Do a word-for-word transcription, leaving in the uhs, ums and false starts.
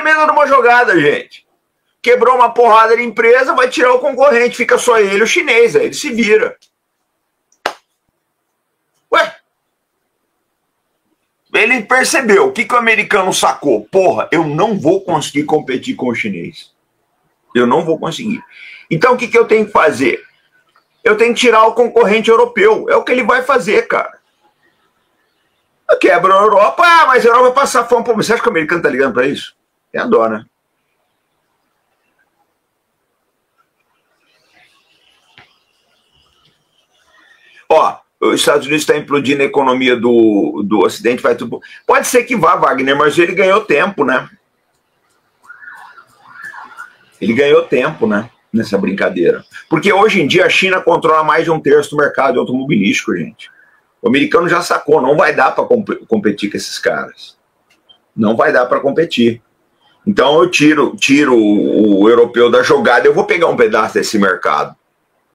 tremenda numa jogada, gente. Quebrou uma porrada de empresa, vai tirar o concorrente, fica só ele, o chinês, aí ele se vira. Ué? Ele percebeu, o que, que o americano sacou? Porra, eu não vou conseguir competir com o chinês. Eu não vou conseguir. Então o que, que eu tenho que fazer? Eu tenho que tirar o concorrente europeu. É o que ele vai fazer, cara. Quebra a Europa, ah, mas a Europa vai passar fome. Pô, você acha que o americano tá ligando pra isso? Tem a dó, né? Ó, os Estados Unidos está implodindo a economia do, do Ocidente, vai tudo. Pode ser que vá, Wagner, mas ele ganhou tempo, né? Ele ganhou tempo, né? Nessa brincadeira. Porque hoje em dia a China controla mais de um terço do mercado automobilístico, gente. O americano já sacou, não vai dar para competir com esses caras. Não vai dar para competir. Então eu tiro, tiro o europeu da jogada, eu vou pegar um pedaço desse mercado.